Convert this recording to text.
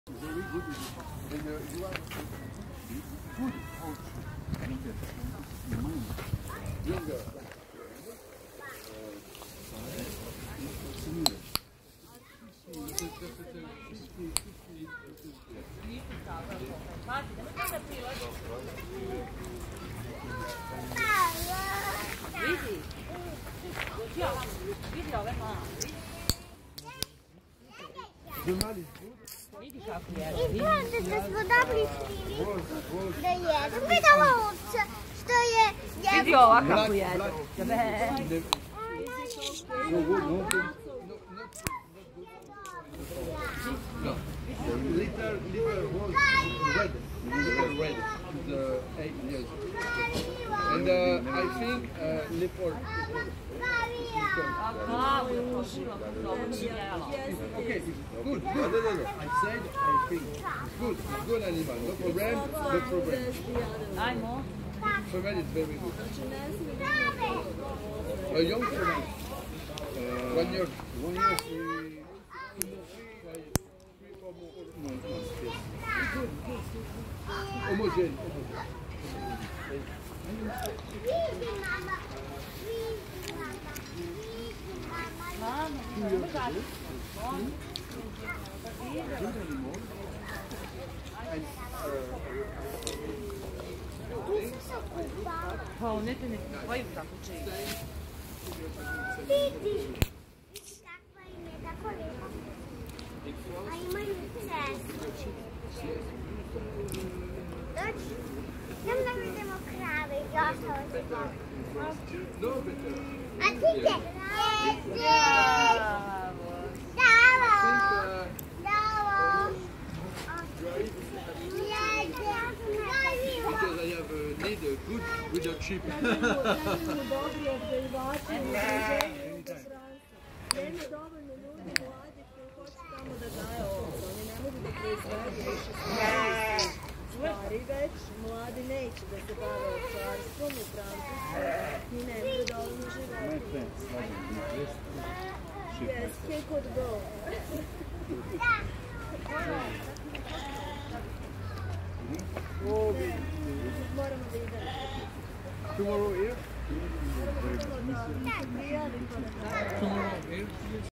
Very good. And you are good coach. Younger. Izgleda da smo dobili da jedu. Videla ovce što je jedu. Vidi ova kako jedu. No. Little was red. Little red. The 8 years. And I think leopard. Okay, good. No. I said I think it's good. It's good animal. No problem. No problem. Female is very good. A young female. 1 year. 1 year. 3 4 months. Good. Homogene. Pa one te ne kupaju tako često. Vidi. Kakva im je, tako lijepo. A imaju cestu. Doći. Idem da vidimo krave i ostalo se dobro. A ti gdje? Because I have need a good leadership. Mladi neće da se bave ovčarstvom u Francuskoj i ne bude dovoljno životinja. Yes, he could go. Moramo da idemo. Tomorrow here? Moramo da idemo da prijavimo. Tomorrow here?